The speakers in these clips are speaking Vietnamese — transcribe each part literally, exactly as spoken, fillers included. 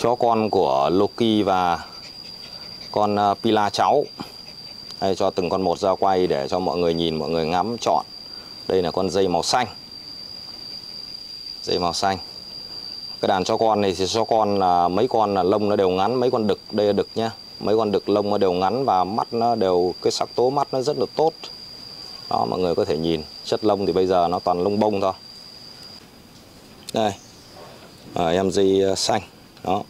chó con của Loki và con Pila cháu. Đây, cho từng con một ra quay để cho mọi người nhìn, mọi người ngắm chọn. Đây là con dây màu xanh. Dây màu xanh. Cái đàn chó con này thì chó con là mấy con là lông nó đều ngắn, mấy con đực, đây là đực nhá. Mấy con đực lông nó đều ngắn và mắt nó đều, cái sắc tố mắt nó rất là tốt. Đó, mọi người có thể nhìn, chất lông thì bây giờ nó toàn lông bông thôi. Đây, à, em dây xanh. Đó.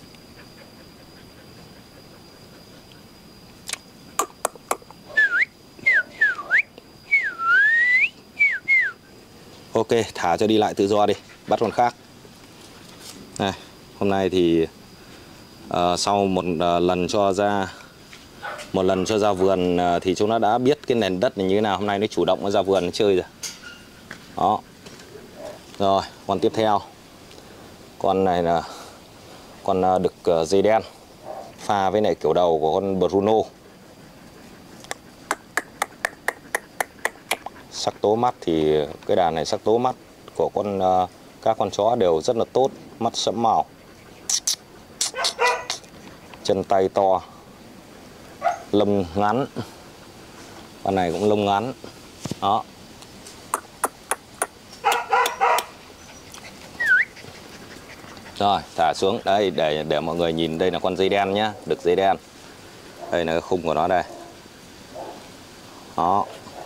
Ok, thả cho đi lại tự do đi, bắt con khác. Này, hôm nay thì uh, sau một uh, lần cho ra một lần cho ra vườn uh, thì chúng nó đã biết cái nền đất này như thế nào. Hôm nay nó chủ động nó ra vườn nó chơi rồi. Đó. Rồi, con tiếp theo. Con này là con uh, đực uh, dây đen pha với lại kiểu đầu của con Bruno. Sắc tố mắt thì cái đàn này sắc tố mắt của con uh, các con chó đều rất là tốt, mắt sẫm màu, chân tay to, lông ngắn, con này cũng lông ngắn. Đó. Rồi, thả xuống đây để để mọi người nhìn, đây là con dây đen nhá, đực dây đen. Đây là cái khung của nó đây. Đó.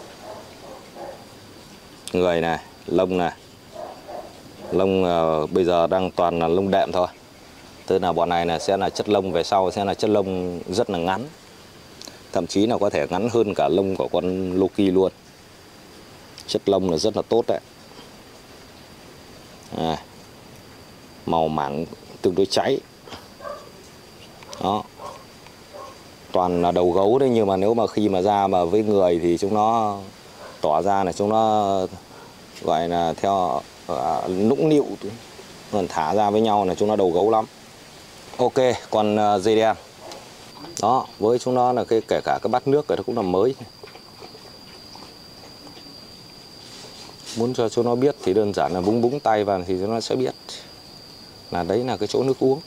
Người này, lông này. Lông uh, bây giờ đang toàn là lông đệm thôi. Tức là bọn này là sẽ là chất lông về sau sẽ là chất lông rất là ngắn. Thậm chí là có thể ngắn hơn cả lông của con Loki luôn. Chất lông là rất là tốt đấy. À, màu mảng tương đối cháy. Đó. Toàn là đầu gấu đấy, nhưng mà nếu mà khi mà ra mà với người thì chúng nó tỏ ra là chúng nó gọi là theo uh, nũng nịu, còn thả ra với nhau là chúng nó đầu gấu lắm. Ok, còn uh, dây đen. Đó, với chúng nó là cái kể cả cái bát nước này nó cũng là mới. Muốn cho chúng nó biết thì đơn giản là búng búng tay vào thì chúng nó sẽ biết là đấy là cái chỗ nước uống.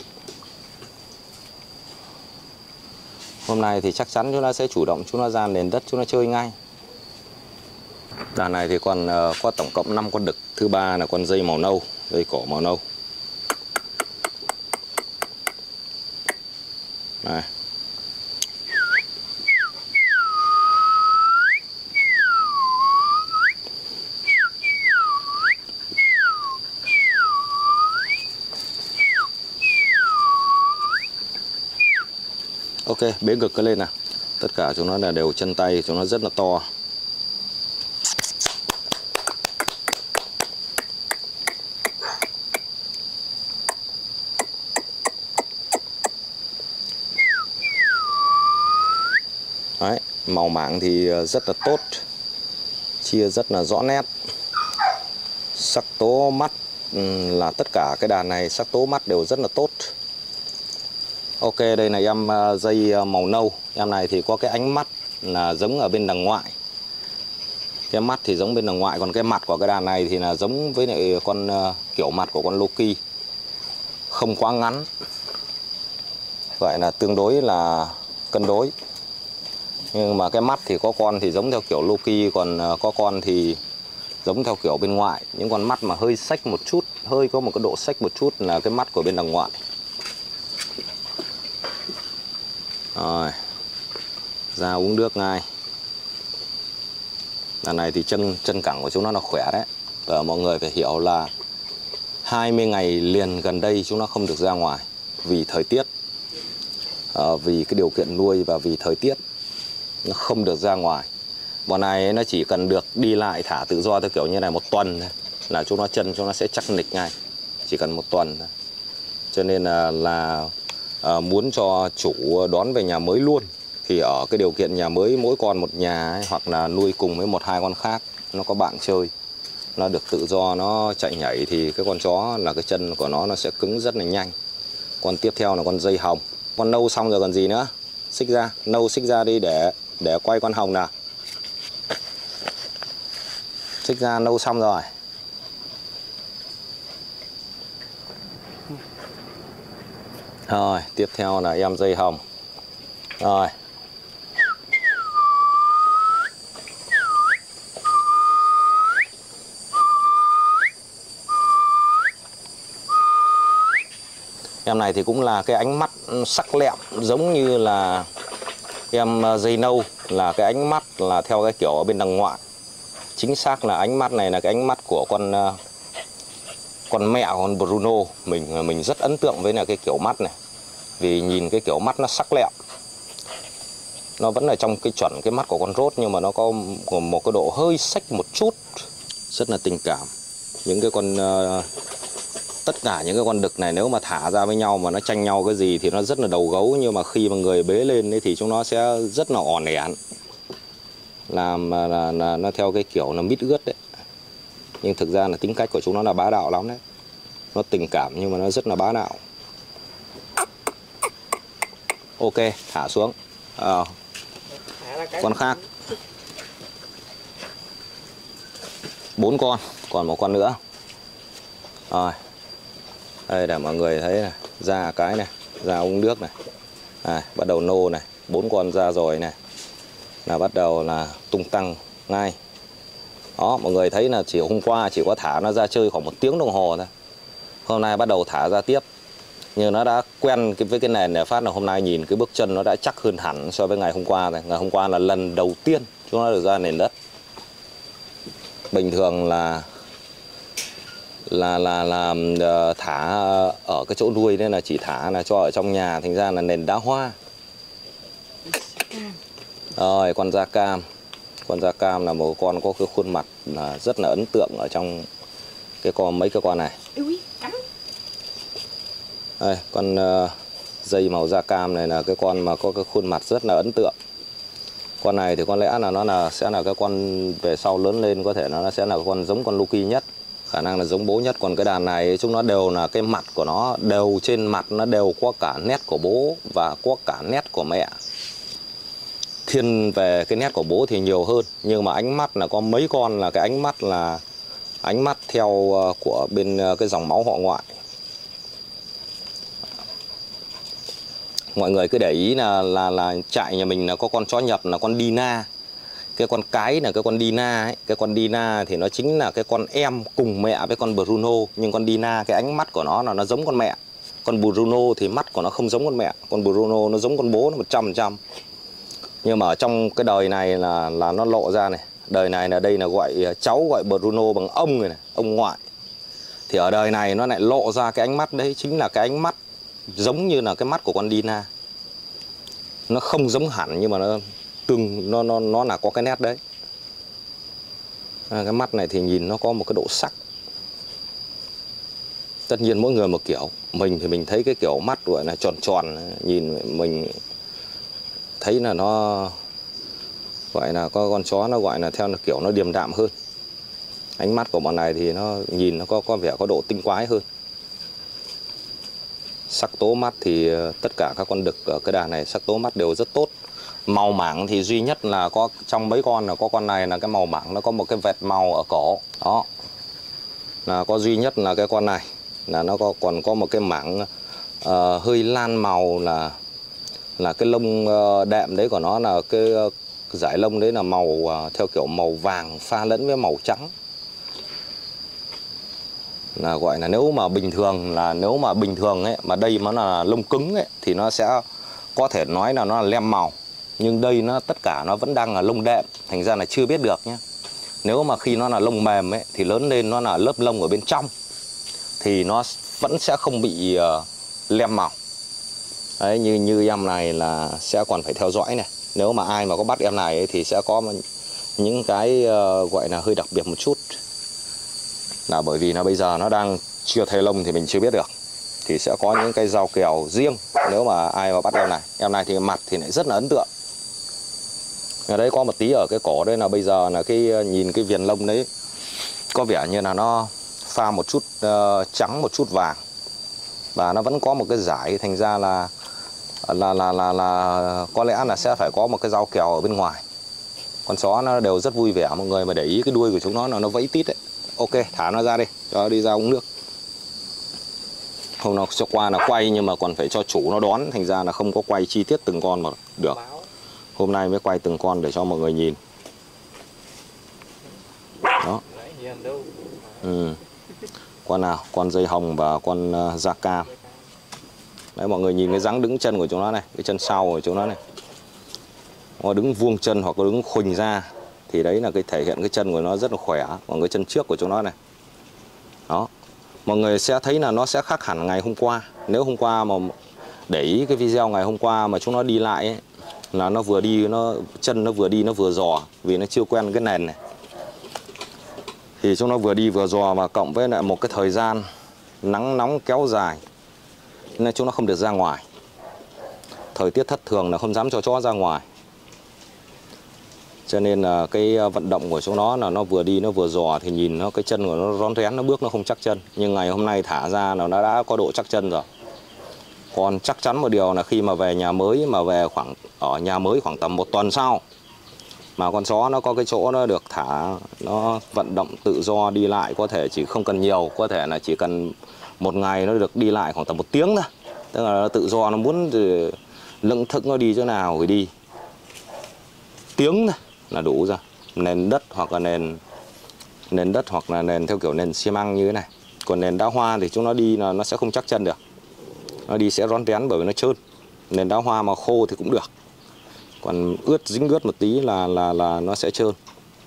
Hôm nay thì chắc chắn chúng nó sẽ chủ động, chúng nó ra nền đất chúng nó chơi ngay. Đàn này thì còn uh, có tổng cộng năm con đực. Thứ ba là con dây màu nâu, dây cổ màu nâu. Này. Ok, bế ngực cái lên nào. Tất cả chúng nó là đều chân tay, chúng nó rất là to. Đấy, màu mảng thì rất là tốt, chia rất là rõ nét. Sắc tố mắt là tất cả cái đàn này sắc tố mắt đều rất là tốt. Ok, đây là em dây màu nâu. Em này thì có cái ánh mắt là giống ở bên đằng ngoại. Cái mắt thì giống bên đằng ngoại, còn cái mặt của cái đàn này thì là giống với lại con kiểu mặt của con Loki. Không quá ngắn, vậy là tương đối là cân đối. Nhưng mà cái mắt thì có con thì giống theo kiểu Loki, còn có con thì giống theo kiểu bên ngoài. Những con mắt mà hơi xếch một chút, hơi có một cái độ xếch một chút là cái mắt của bên đằng ngoại. Rồi, ra uống nước ngay. Đàn này thì chân chân cẳng của chúng nó là khỏe đấy. Và mọi người phải hiểu là hai mươi ngày liền gần đây chúng nó không được ra ngoài vì thời tiết, à, vì cái điều kiện nuôi và vì thời tiết nó không được ra ngoài. Bọn này nó chỉ cần được đi lại thả tự do theo kiểu như này một tuần là chúng nó chân chúng nó sẽ chắc nịch ngay, chỉ cần một tuần thôi. Cho nên là, là à, muốn cho chủ đón về nhà mới luôn thì ở cái điều kiện nhà mới mỗi con một nhà ấy, hoặc là nuôi cùng với một hai con khác, nó có bạn chơi, nó được tự do nó chạy nhảy thì cái con chó là cái chân của nó nó sẽ cứng rất là nhanh. Con tiếp theo là con dây hồng. Con nâu xong rồi còn gì nữa. Xích ra, nâu xích ra đi để để quay con hồng nào. Xích ra, nâu xong rồi. Rồi tiếp theo là em dây hồng. Rồi em này thì cũng là cái ánh mắt sắc lẹm giống như là em dây nâu, là cái ánh mắt là theo cái kiểu ở bên đằng ngoại. Chính xác là ánh mắt này là cái ánh mắt của con con mẹ của con Bruno. Mình mình rất ấn tượng với là cái kiểu mắt này, vì nhìn cái kiểu mắt nó sắc lẹm, nó vẫn là trong cái chuẩn cái mắt của con rốt, nhưng mà nó có một cái độ hơi xách một chút, rất là tình cảm. Những cái con uh, tất cả những cái con đực này nếu mà thả ra với nhau mà nó tranh nhau cái gì thì nó rất là đầu gấu, nhưng mà khi mà người bế lên ấy thì chúng nó sẽ rất là ỏn ẻn, làm là, là, là nó theo cái kiểu là mít ướt đấy. Nhưng thực ra là tính cách của chúng nó là bá đạo lắm đấy. Nó tình cảm nhưng mà nó rất là bá đạo. Ok, thả xuống. À, con khác. Bốn con, còn một con nữa. Rồi. Đây để mọi người thấy này, ra cái này, ra uống nước này. À, bắt đầu nô này, bốn con ra rồi này. Là bắt đầu là tung tăng ngay. Đó, mọi người thấy là chỉ hôm qua chỉ có thả nó ra chơi khoảng một tiếng đồng hồ thôi. Hôm nay bắt đầu thả ra tiếp. Nhưng nó đã quen với cái nền này phát là hôm nay nhìn cái bước chân nó đã chắc hơn hẳn so với ngày hôm qua rồi. Ngày hôm qua là lần đầu tiên chúng nó được ra nền đất. Bình thường là là là là thả ở cái chỗ nuôi nên là chỉ thả là cho ở trong nhà, thành ra là nền đá hoa. Rồi con da cam. Con da cam là một con có cái khuôn mặt là rất là ấn tượng ở trong cái con mấy cái con này. Đây, con uh, dây màu da cam này là cái con mà có cái khuôn mặt rất là ấn tượng. Con này thì có lẽ là nó là sẽ là cái con về sau lớn lên có thể nó sẽ là con giống con Lucky nhất, khả năng là giống bố nhất. Còn cái đàn này chúng nó đều là cái mặt của nó đều trên mặt nó đều có cả nét của bố và có cả nét của mẹ. Thiên về cái nét của bố thì nhiều hơn, nhưng mà ánh mắt là có mấy con là cái ánh mắt là ánh mắt theo của bên cái dòng máu họ ngoại. Mọi người cứ để ý là là là trại nhà mình là có con chó nhập là con Dina. Cái con cái là cái con Dina ấy, cái con Dina thì nó chính là cái con em cùng mẹ với con Bruno, nhưng con Dina cái ánh mắt của nó là nó giống con mẹ. Con Bruno thì mắt của nó không giống con mẹ, con Bruno nó giống con bố nó một trăm phần trăm. Nhưng mà ở trong cái đời này là là nó lộ ra này, đời này là đây là gọi cháu gọi Bruno bằng ông này, này, ông ngoại. Thì ở đời này nó lại lộ ra cái ánh mắt đấy, chính là cái ánh mắt giống như là cái mắt của con Dina. Nó không giống hẳn nhưng mà nó từng nó nó nó là có cái nét đấy. À, cái mắt này thì nhìn nó có một cái độ sắc. Tất nhiên mỗi người một kiểu. Mình thì mình thấy cái kiểu mắt gọi là tròn tròn, nhìn mình thấy là nó gọi là có con chó nó gọi là theo là kiểu nó điềm đạm hơn. Ánh mắt của bọn này thì nó nhìn nó có có vẻ có độ tinh quái hơn. Sắc tố mắt thì tất cả các con đực ở cái đàn này sắc tố mắt đều rất tốt. Màu mảng thì duy nhất là có trong mấy con là có con này là cái màu mảng nó có một cái vệt màu ở cổ. Đó. Là có duy nhất là cái con này là nó có còn có một cái mảng uh, hơi lan màu là là cái lông uh, đệm đấy của nó là cái uh, dải lông đấy là màu uh, theo kiểu màu vàng pha lẫn với màu trắng. Là gọi là nếu mà bình thường là nếu mà bình thường ấy mà đây mà là lông cứng ấy thì nó sẽ có thể nói là nó là lem màu, nhưng đây nó tất cả nó vẫn đang là lông đệm, thành ra là chưa biết được nhé. Nếu mà khi nó là lông mềm ấy thì lớn lên nó là lớp lông ở bên trong thì nó vẫn sẽ không bị uh, lem màu. Đấy, như như em này là sẽ còn phải theo dõi này. Nếu mà ai mà có bắt em này ấy, thì sẽ có những cái uh, gọi là hơi đặc biệt một chút. Là bởi vì là bây giờ nó đang chưa thay lông thì mình chưa biết được. Thì sẽ có những cái rau kèo riêng nếu mà ai mà bắt em này. Em này thì mặt thì lại rất là ấn tượng. Ở đấy có một tí ở cái cổ đây là bây giờ là cái nhìn cái viền lông đấy có vẻ như là nó pha một chút uh, trắng một chút vàng. Và nó vẫn có một cái dải, thành ra là là là là là có lẽ là sẽ phải có một cái rau kèo ở bên ngoài. Con chó nó đều rất vui vẻ, mọi người mà để ý cái đuôi của chúng nó là nó vẫy tít đấy. Ok, thả nó ra đi, cho nó đi ra uống nước. Hôm nào sẽ qua là quay nhưng mà còn phải cho chủ nó đón, thành ra là không có quay chi tiết từng con mà được. Hôm nay mới quay từng con để cho mọi người nhìn. Đó. Ừ. Con nào? Con dây hồng và con uh, da cam. Đấy, mọi người nhìn cái dáng đứng chân của chúng nó này, cái chân sau của chúng nó này. Nó đứng vuông chân hoặc có đứng khuỳnh ra thì đấy là cái thể hiện cái chân của nó rất là khỏe. Còn cái chân trước của chúng nó này. Đó. Mọi người sẽ thấy là nó sẽ khác hẳn ngày hôm qua. Nếu hôm qua mà để ý cái video ngày hôm qua mà chúng nó đi lại ấy, là nó vừa đi, nó chân nó vừa đi nó vừa giò, vì nó chưa quen cái nền này. Thì chúng nó vừa đi vừa giò và cộng với lại một cái thời gian nắng nóng kéo dài nên chúng nó không được ra ngoài. Thời tiết thất thường là không dám cho chó ra ngoài. Cho nên là cái vận động của chúng nó là nó vừa đi nó vừa giò thì nhìn nó cái chân của nó rón rén, nó bước nó không chắc chân. Nhưng ngày hôm nay thả ra là nó đã có độ chắc chân rồi. Còn chắc chắn một điều là khi mà về nhà mới, mà về khoảng ở nhà mới khoảng tầm một tuần sau mà con chó nó có cái chỗ nó được thả, nó vận động tự do đi lại, có thể chỉ không cần nhiều, có thể là chỉ cần một ngày nó được đi lại khoảng tầm một tiếng thôi. Tức là nó tự do, nó muốn lững thững nó đi chỗ nào thì đi. Tiếng thôi là đủ rồi. Nền đất hoặc là nền nền đất hoặc là nền theo kiểu nền xi măng như thế này. Còn nền đá hoa thì chúng nó đi là nó sẽ không chắc chân được. Nó đi sẽ rón rén bởi vì nó trơn. Nền đá hoa mà khô thì cũng được. Còn ướt, dính ướt một tí là là là nó sẽ trơn.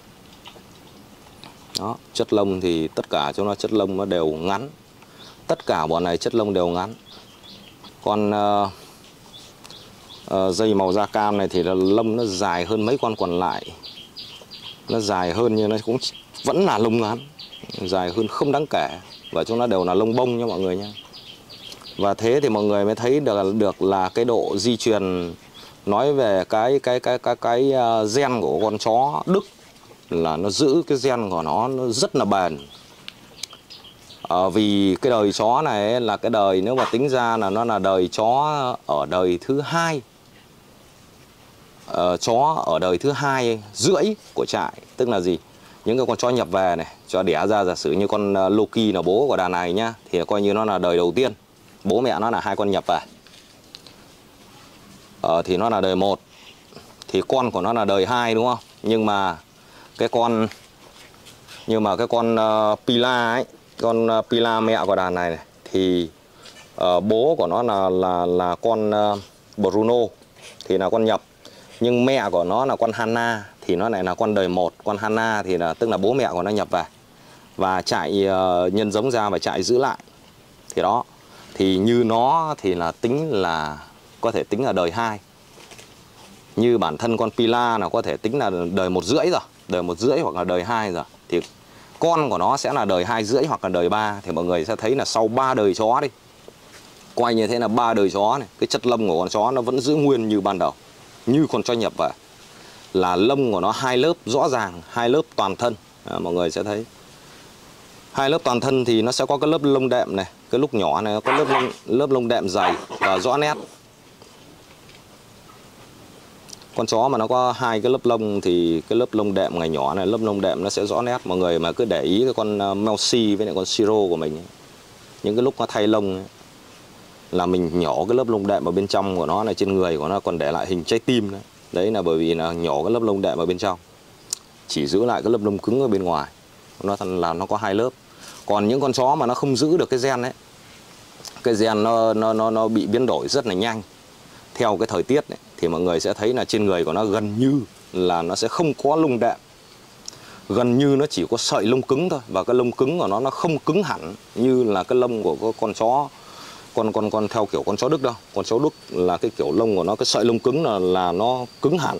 Đó, chất lông thì tất cả chúng nó chất lông nó đều ngắn. Tất cả bọn này chất lông đều ngắn. Con uh, uh, dây màu da cam này thì là lông nó dài hơn mấy con còn lại. Nó dài hơn nhưng nó cũng vẫn là lông ngắn, dài hơn không đáng kể. Và chúng nó đều là lông bông nha mọi người nha. Và thế thì mọi người mới thấy được được là cái độ di truyền, nói về cái cái cái cái cái gen của con chó Đức là nó giữ cái gen của nó, nó rất là bền. À, vì cái đời chó này là cái đời, nếu mà tính ra là nó là đời chó ở đời thứ hai, à, chó ở đời thứ hai rưỡi của trại. Tức là gì? Những cái con chó nhập về này, cho đẻ ra, giả sử như con Loki là bố của đàn này nhá, thì coi như nó là đời đầu tiên. Bố mẹ nó là hai con nhập về. Ờ, thì nó là đời một. Thì con của nó là đời hai, đúng không? Nhưng mà cái con Nhưng mà cái con uh, Pila ấy, con uh, Pila mẹ của đàn này, này thì uh, bố của nó là là là con uh, Bruno thì là con nhập. Nhưng mẹ của nó là con Hanna thì nó lại là con đời một. Con Hanna thì là tức là bố mẹ của nó nhập về và chạy uh, nhân giống ra và chạy giữ lại. Thì đó, thì như nó thì là tính là có thể tính là đời hai. Như bản thân con Pila là có thể tính là đời một rưỡi rồi, đời một rưỡi hoặc là đời hai rồi. Thì con của nó sẽ là đời hai rưỡi hoặc là đời ba. Thì mọi người sẽ thấy là sau ba đời chó đi, quay như thế là ba đời chó này, cái chất lông của con chó nó vẫn giữ nguyên như ban đầu, như con chó nhập về. Là lông của nó hai lớp rõ ràng, hai lớp toàn thân. À, mọi người sẽ thấy hai lớp toàn thân thì nó sẽ có cái lớp lông đệm này, cái lúc nhỏ này nó có lớp lông, lớp lông đệm dày và rõ nét. Con chó mà nó có hai cái lớp lông thì cái lớp lông đệm ngày nhỏ này, lớp lông đệm nó sẽ rõ nét. Mọi người mà cứ để ý cái con Melsi với lại con Siro của mình ấy, những cái lúc nó thay lông ấy, là mình nhỏ cái lớp lông đệm ở bên trong của nó này, trên người của nó còn để lại hình trái tim đấy. Đấy là bởi vì là nhỏ cái lớp lông đệm ở bên trong, chỉ giữ lại cái lớp lông cứng ở bên ngoài. Nó là nó có hai lớp. Còn những con chó mà nó không giữ được cái gen ấy, cái gen nó nó nó nó bị biến đổi rất là nhanh theo cái thời tiết ấy, thì mọi người sẽ thấy là trên người của nó gần như là nó sẽ không có lông đệm, gần như nó chỉ có sợi lông cứng thôi. Và cái lông cứng của nó nó không cứng hẳn như là cái lông của con chó con con con theo kiểu con chó Đức đâu. Con chó Đức là cái kiểu lông của nó, cái sợi lông cứng là là nó cứng hẳn,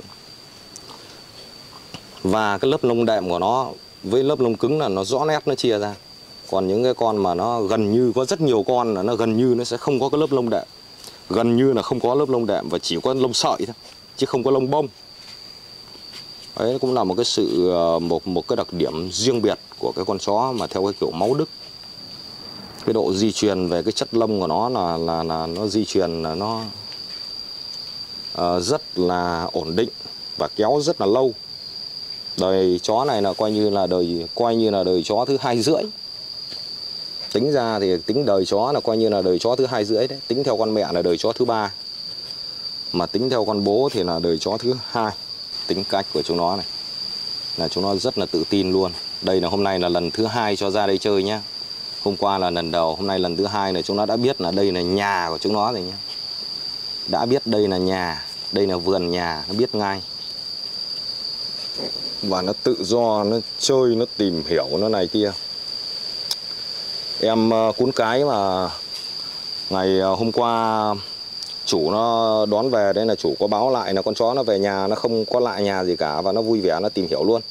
và cái lớp lông đệm của nó với lớp lông cứng là nó rõ nét, nó chia ra. Còn những cái con mà nó gần như, có rất nhiều con là nó gần như nó sẽ không có cái lớp lông đệm, gần như là không có lớp lông đệm và chỉ có lông sợi thôi, chứ không có lông bông. Đấy cũng là một cái sự một một cái đặc điểm riêng biệt của cái con chó mà theo cái kiểu máu Đức. Cái độ di truyền về cái chất lông của nó là là là nó di truyền là nó uh, rất là ổn định và kéo rất là lâu. Đời chó này là coi như là đời coi như là đời chó thứ hai rưỡi. Tính ra thì tính đời chó là coi như là đời chó thứ hai rưỡi đấy. Tính theo con mẹ là đời chó thứ ba. Mà tính theo con bố thì là đời chó thứ hai. Tính cách của chúng nó này là chúng nó rất là tự tin luôn. Đây là hôm nay là lần thứ hai cho ra đây chơi nhá. Hôm qua là lần đầu, hôm nay lần thứ hai này chúng nó đã biết là đây là nhà của chúng nó rồi nhá. Đã biết đây là nhà, đây là vườn nhà, nó biết ngay. Và nó tự do, nó chơi, nó tìm hiểu, nó này kia. Em cún cái mà ngày hôm qua chủ nó đón về, đấy là chủ có báo lại là con chó nó về nhà, nó không có lại nhà gì cả. Và nó vui vẻ, nó tìm hiểu luôn.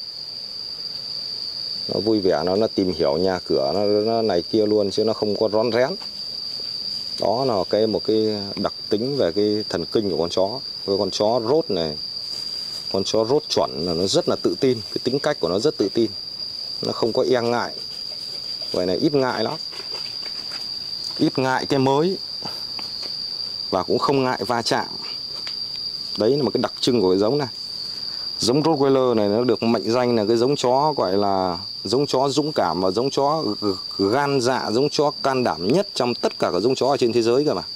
Nó vui vẻ, nó, nó tìm hiểu nhà cửa, nó, nó này kia luôn, chứ nó không có rón rén. Đó là cái một cái đặc tính về cái thần kinh của con chó. Với con chó rốt này, con chó rốt chuẩn là nó rất là tự tin. Cái tính cách của nó rất tự tin. Nó không có e ngại. Vậy này ít ngại lắm. Ít ngại cái mới. Và cũng không ngại va chạm. Đấy là một cái đặc trưng của cái giống này. Giống Rottweiler này nó được mệnh danh là cái giống chó gọi là giống chó dũng cảm và giống chó gan dạ, giống chó can đảm nhất trong tất cả các giống chó ở trên thế giới cơ mà.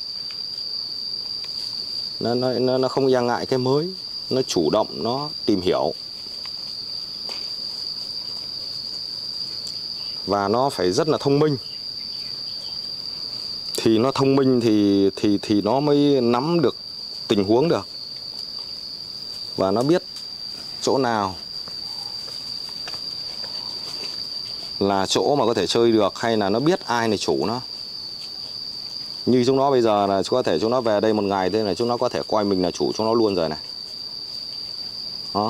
Nó, nó, nó không e ngại cái mới. Nó chủ động, nó tìm hiểu. Và nó phải rất là thông minh. Thì nó thông minh thì, thì, thì nó mới nắm được tình huống được. Và nó biết chỗ nào là chỗ mà có thể chơi được, hay là nó biết ai là chủ nó. Như chúng nó bây giờ là có thể chúng nó về đây một ngày thế này, chúng nó có thể coi mình là chủ chúng nó luôn rồi này. Đó.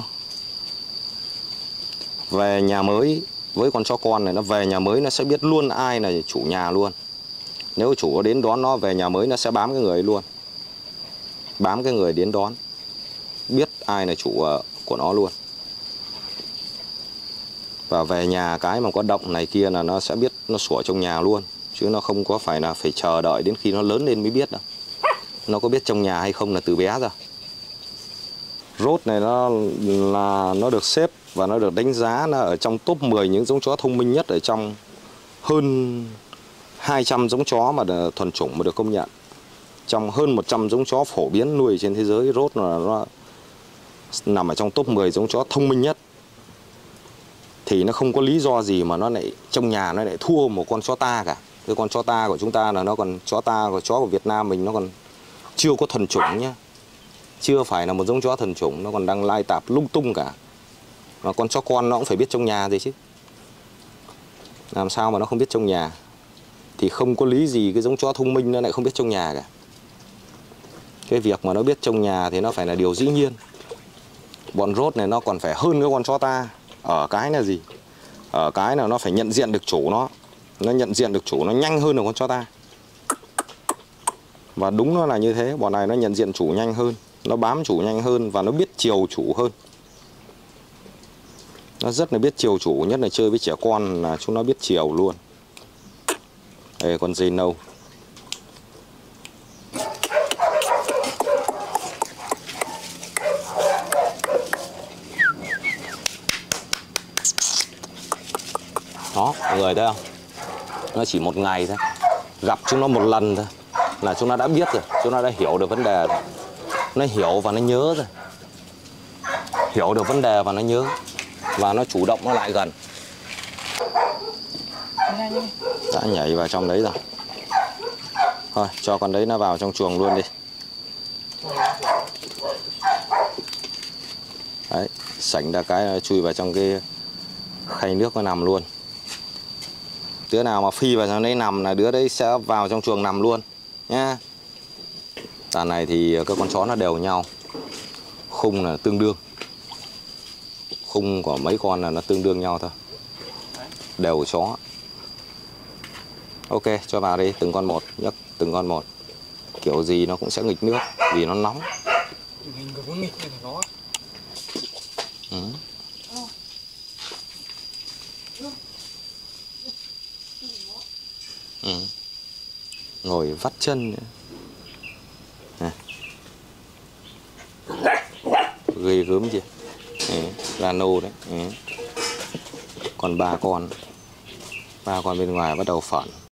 Về nhà mới với con chó con này, nó về nhà mới nó sẽ biết luôn ai là chủ nhà luôn. Nếu chủ có đến đón nó về nhà mới, nó sẽ bám cái người ấy luôn. Bám cái người đến đón. Biết ai là chủ của nó luôn. Và về nhà cái mà có động này kia là nó sẽ biết, nó sủa trong nhà luôn. Chứ nó không có phải là phải chờ đợi đến khi nó lớn lên mới biết đâu. Nó có biết trong nhà hay không là từ bé rồi. Rốt này nó là nó được xếp và nó được đánh giá là ở trong top mười những giống chó thông minh nhất ở trong hơn hai trăm giống chó mà thuần chủng mà được công nhận. Trong hơn một trăm giống chó phổ biến nuôi trên thế giới, Rốt là nó nằm ở trong top mười giống chó thông minh nhất. Thì nó không có lý do gì mà nó lại trong nhà nó lại thua một con chó ta cả. Cái con chó ta của chúng ta là nó còn chó ta của chó của Việt Nam mình nó còn chưa có thuần chủng nhá. Chưa phải là một giống chó thuần chủng, nó còn đang lai tạp lung tung cả. Mà con chó con nó cũng phải biết trong nhà gì chứ. Làm sao mà nó không biết trong nhà. Thì không có lý gì cái giống chó thông minh nó lại không biết trong nhà cả. Cái việc mà nó biết trong nhà thì nó phải là điều dĩ nhiên. Bọn Rốt này nó còn phải hơn cái con chó ta. Ở cái là gì? Ở cái là nó phải nhận diện được chủ nó. Nó nhận diện được chủ nó nhanh hơn được con chó ta. Và đúng nó là như thế. Bọn này nó nhận diện chủ nhanh hơn. Nó bám chủ nhanh hơn. Và nó biết chiều chủ hơn. Nó rất là biết chiều chủ. Nhất là chơi với trẻ con là chúng nó biết chiều luôn. Đây con dây nâu. Đó, mọi người thấy không? Nó chỉ một ngày thôi. Gặp chúng nó một lần thôi là chúng nó đã biết rồi. Chúng nó đã hiểu được vấn đề rồi. Nó hiểu và nó nhớ rồi. Hiểu được vấn đề và nó nhớ. Và nó chủ động nó lại gần. Đã nhảy vào trong đấy rồi. Thôi, cho con đấy nó vào trong chuồng luôn đi. Đấy, sảnh ra cái nó chui vào trong cái khay nước nó nằm luôn. Đứa nào mà phi vào trong đấy nằm là đứa đấy sẽ vào trong chuồng nằm luôn nhá. Đàn này thì các con chó nó đều nhau. Khung là tương đương. Khung của mấy con là nó tương đương nhau thôi. Đều chó. Ok, cho vào đi, từng con một, nhấc từng con một. Kiểu gì nó cũng sẽ nghịch nước vì nó nóng. Ừ. Ừ. Ngồi vắt chân nữa. À. Ghê gớm chưa? Ừ. Rano đấy. Ừ. Còn ba con. Ba con bên ngoài bắt đầu phởn.